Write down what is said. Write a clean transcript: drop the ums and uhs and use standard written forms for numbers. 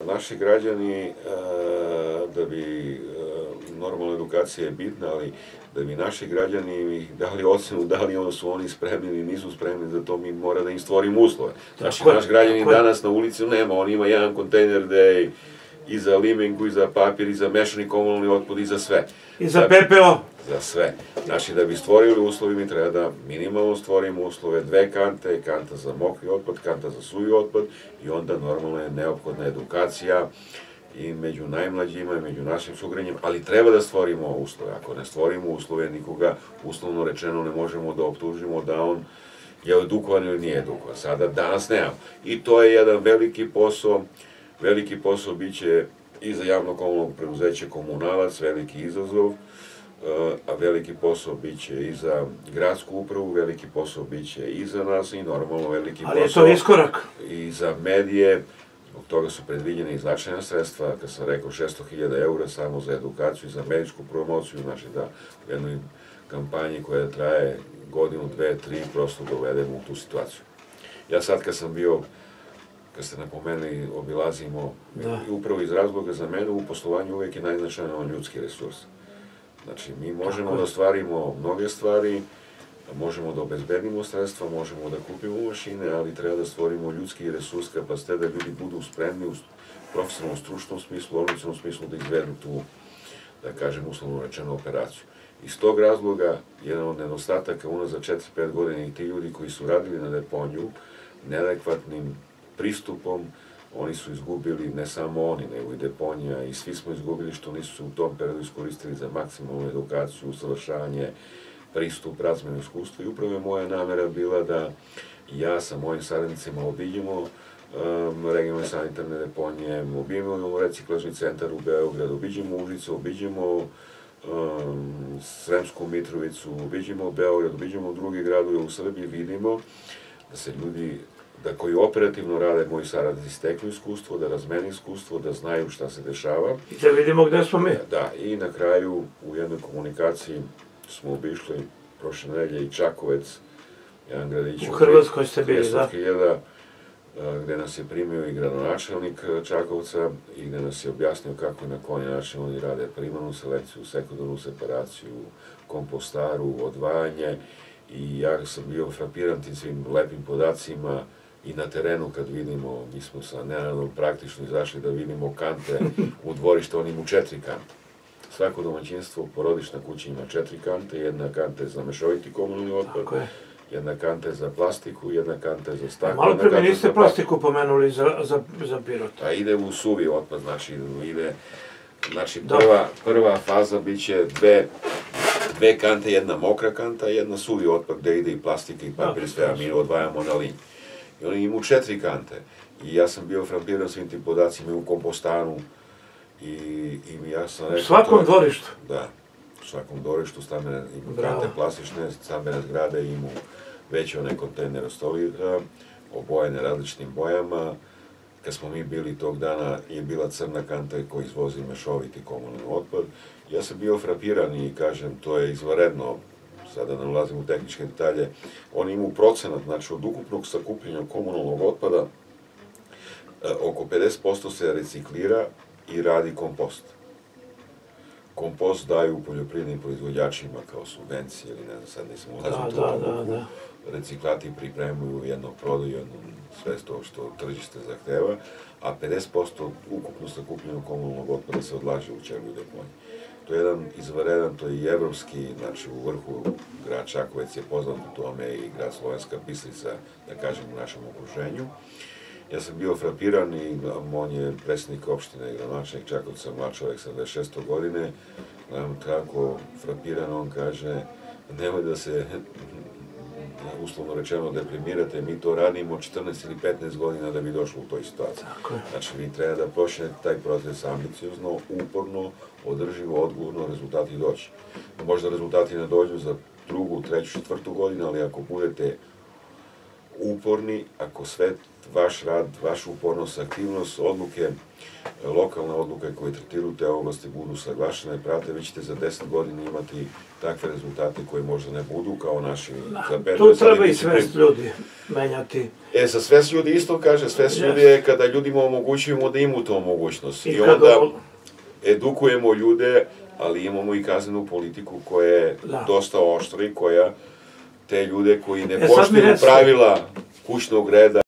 Naši građani, da bi, normalna edukacija je bitna, ali da bi naši građani dali ocenu, da li su oni spremni ili nisu spremni za to, mi mora da im stvorimo uslove. Znači, naš građanin danas na ulici nema, on ima jedan kontejner gde je i za limenku, i za papir, i za mešani komunalni otpad, i za sve. I za PPO. Za sve. Znači, da bi stvorili uslovi, mi treba da minimalno stvorimo uslove, 2 kante, kanta za mokri otpad, kanta za suvi otpad, i onda normalno je neophodna edukacija i među najmlađima i među našim sugrađanima, ali treba da stvorimo uslove. Ako ne stvorimo uslove, nikoga, uslovno rečeno, ne možemo da optužimo da on je edukovan ili nije edukovan. Sada, danas nemamo. I to je jedan veliki posao biće i za javno komunalno preduzeće Komunalac, veliki izazov, a veliki posao biće i za gradsku upravu, veliki posao biće i za nas i normalno veliki posao... Ali je to iskorak. I za medije, zbog toga su predviđene i značajna sredstva, kad sam rekao 600.000 € samo za edukaciju i za medijsku promociju, znači da u jednoj kampanji koja traje godinu, 2, 3, prosto dovedemo u tu situaciju. Ja sad kad sam bio, kad ste napomenuli, obilazimo, upravo iz razloga za mene u poslovanju uvijek je najznačajniji ljudski resurs. Znači, mi možemo da ostvarimo mnoge stvari, možemo da obezbedimo sredstva, možemo da kupimo mašine, ali treba da stvorimo ljudski resurs, kapacitet da ljudi budu spremni u profesionalnom, stručnom smislu, organizacionom smislu da izvedu tu, da kažem, uslovno rečenu operaciju. Iz tog razloga, jedan od nedostataka unazad 4-5 godina i ti ljudi koji su radili na deponiju, neadekvatnim pristupom, oni su izgubili, ne samo oni, nego i deponija, i svi smo izgubili što nisu se u tom periodu iskoristili za maksimalnu edukaciju, usavršavanje, pristup, razmenu iskustva. I upravo je moja namera bila da ja sa mojim saradnicima obiđemo regionalne sanitarne deponije, obiđemo reciklažni centar u Beogradu, obiđemo Užice, obiđemo Sremsku Mitrovicu, obiđemo Beograd, obiđemo drugi gradove u Srbiji, vidimo da se ljudi koji operativno rade, moji saradnici steknu iskustvo, da razmeni iskustvo, da znaju šta se dešava. I da vidimo gde smo mi. Da, i na kraju u jednoj komunikaciji smo obišli prošle nedelje i Čakovec, jedan gradić u Hrvatskoj ste bili, da? Gde nas je primio i gradonačelnik Čakovca i gde nas je objasnio kako i na koji način oni rade primarnu selekciju, sekundarnu separaciju, kompostaru, odvajanje, i ja sam bio frapiran tim svim lepim podacima i na terenu kad vidimo, mi smo sa Nenadom praktično izašli da vidimo kante u dvorište, on ima 4 kante. Svako domaćinstvo, porodična kuća ima 4 kante, jedna kanta je za mešoviti komunalni otpad, jedna kanta je za plastiku, jedna kanta je za staklo. Malo pre mi niste plastiku pomenuli za Pirot. A ide u suvi otpad, znači ide, znači prva faza biće 2 kante, jedna mokra kanta, jedna suvi otpad gde ide i plastika i papir i sve, a mi odvajamo na liniju. I oni imaju 4 kante. I ja sam bio frapiran svim tim podacima u kompostanu i ja sam rekao... U svakom dvorištu? Da, u svakom dvorištu imaju kante plastične, stambene zgrade imaju veće one kontejnere od 100 litra, obojene različitim bojama. Kad smo mi bili tog dana je bila crna kanta koja izvozi mešoviti komunalni otpad. Ja sam bio frapiran i kažem, to je izvanredno, sada ne ulazim u tehničke detalje, oni imaju procenat, znači od ukupnog sakupljenja komunalnog otpada, oko 50% se reciklira i radi kompost. Kompost daju poljoprivrednim proizvođačima kao subvencije ili ne znam, sad nisam ulazim u to. Reciklati pripremaju jedno prodaju, sve to što tržište zahteva, a 50% ukupno sakupljenog komunalnog otpada se odlaže u Černu deponiju. To je jedan izvanredan, to je i evropski, znači u vrhu grad Čakovec je poznat u tome i grad Slovenska Bistrica, da kažem, u našem okruženju. Ja sam bio frapiran i on je predsjednik opštine i gradonačelnik Čakovca, mlad čovjek sa 26. godine, gledam kako frapiran, on kaže, nemoj da se uslovno rečeno deprimirate, mi to radimo 14 ili 15 godina da bi došlo u toj situaciji. Znači, vi treba da počnete taj proces ambiciozno, uporno, održivo, odgovorno, rezultati doći. Možda rezultati ne dođu za 2., 3., 4. godinu, ali ako budete uporni, ako sve vaš rad, vaša upornost, aktivnost, odluke, lokalne odluke koje tretiraju te oblasti budu saglašene, prate, vi ćete za 10 godina imati takve rezultate koji možda ne budu kao naši za 15. Tu treba i svest ljudi menjati. Za svest ljudi isto kaže, svest ljudi je kada ljudima omogućujemo da imaju tu mogućnost. I onda edukujemo ljude, ali imamo i kaznenu politiku koja je dosta oštra i koja te ljude koji ne poštuju pravila kućnog reda